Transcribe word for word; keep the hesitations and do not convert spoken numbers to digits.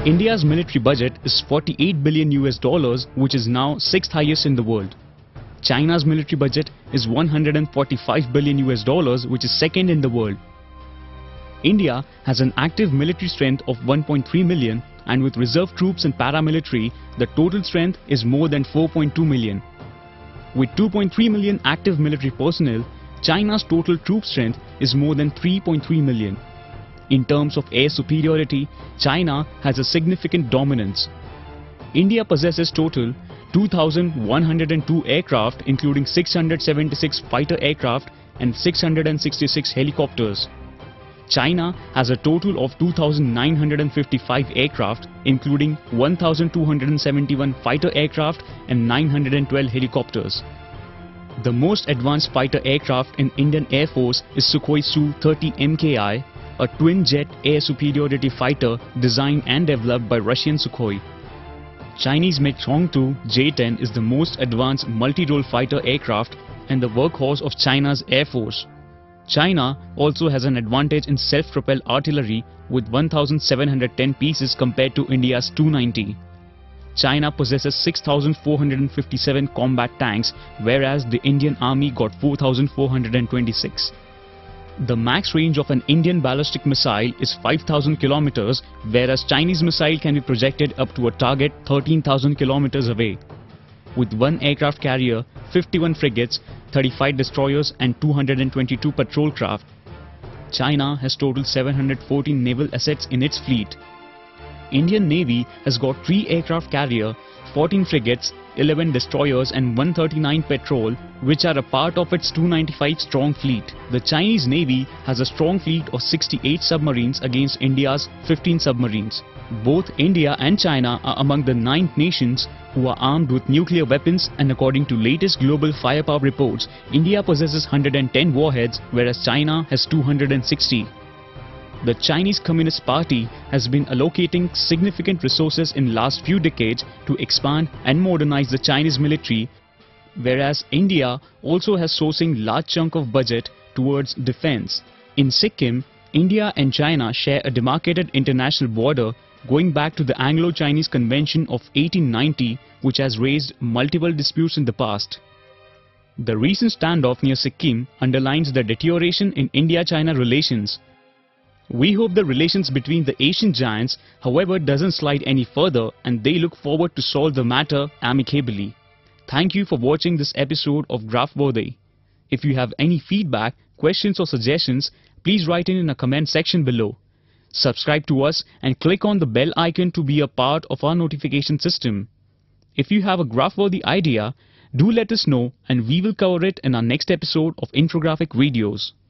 India's military budget is forty-eight billion U S dollars, which is now sixth highest in the world. China's military budget is one hundred forty-five billion U S dollars, which is second in the world. India has an active military strength of one point three million, and with reserve troops and paramilitary, the total strength is more than four point two million. With two point three million active military personnel, China's total troop strength is more than three point three million. In terms of air superiority, China has a significant dominance. India possesses total two thousand one hundred two aircraft, including six hundred seventy-six fighter aircraft and six hundred sixty-six helicopters. China has a total of two thousand nine hundred fifty-five aircraft, including one thousand two hundred seventy-one fighter aircraft and nine hundred twelve helicopters. The most advanced fighter aircraft in Indian Air Force is Sukhoi Su thirty M K I, a twin-jet air superiority fighter designed and developed by Russian Sukhoi. Chinese made Changtu J ten is the most advanced multi-role fighter aircraft and the workhorse of China's Air Force. China also has an advantage in self-propelled artillery with one thousand seven hundred ten pieces compared to India's two hundred ninety. China possesses six thousand four hundred fifty-seven combat tanks, whereas the Indian Army got four thousand four hundred twenty-six. The max range of an Indian ballistic missile is five thousand kilometers, whereas Chinese missile can be projected up to a target thirteen thousand kilometers away. With one aircraft carrier, fifty-one frigates, thirty-five destroyers and two hundred twenty-two patrol craft, China has total seven hundred fourteen naval assets in its fleet. Indian Navy has got three aircraft carrier, fourteen frigates, eleven destroyers and one hundred thirty-nine patrol, which are a part of its two hundred ninety-five strong fleet. The Chinese Navy has a strong fleet of sixty-eight submarines against India's fifteen submarines. Both India and China are among the nine nations who are armed with nuclear weapons, and according to latest global firepower reports, India possesses one hundred ten warheads, whereas China has two hundred sixty. The Chinese Communist Party has been allocating significant resources in last few decades to expand and modernize the Chinese military, whereas India also has sourcing large chunk of budget towards defense. In Sikkim, India and China share a demarcated international border going back to the Anglo-Chinese Convention of eighteen ninety, which has raised multiple disputes in the past. The recent standoff near Sikkim underlines the deterioration in India-China relations. We hope the relations between the Asian giants, however, doesn't slide any further, and they look forward to solve the matter amicably. Thank you for watching this episode of Graphworthy. If you have any feedback, questions or suggestions, please write in in a comment section below. Subscribe to us and click on the bell icon to be a part of our notification system. If you have a Graphworthy idea, do let us know and we will cover it in our next episode of infographic videos.